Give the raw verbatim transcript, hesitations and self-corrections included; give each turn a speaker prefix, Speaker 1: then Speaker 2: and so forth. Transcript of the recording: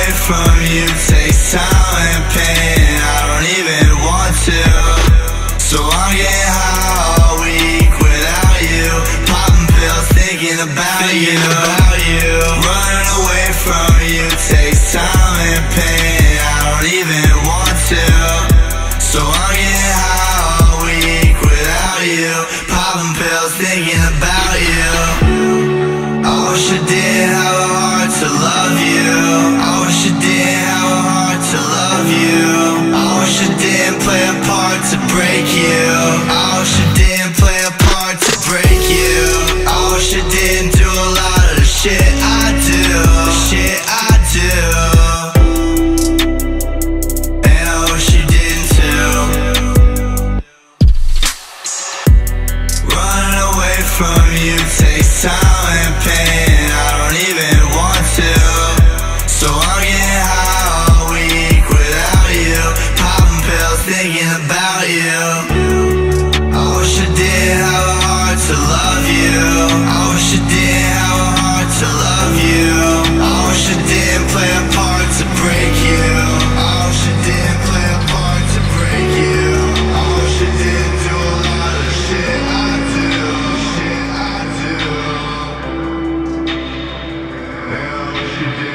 Speaker 1: from you takes time and pain. I don't even want to, so I'm getting high all week without you. Popping pills, thinking about you. Running away from you takes time and pain. I don't even want to, so I'm getting high all week without you. Popping pills, thinking about you. I wish I didn't have a heart to love you. I wish I didn't have a heart to love you. I wish I didn't play a part to break you. I wish I didn't play a part to break you. I wish I didn't do a lot of the shit I do, the shit I do. And I wish you didn't too. Running away from you takes time and pain. I don't even want to, so I'm getting high all week without you. Popping pills, thinking about you. I wish I didn't have a heart to love you. I wish I didn't have a heart to love you. I wish I didn't play a part to break you. I wish I didn't play a part to break you. I wish I didn't do a lot of the shit I do, shit I do. And I wish you did.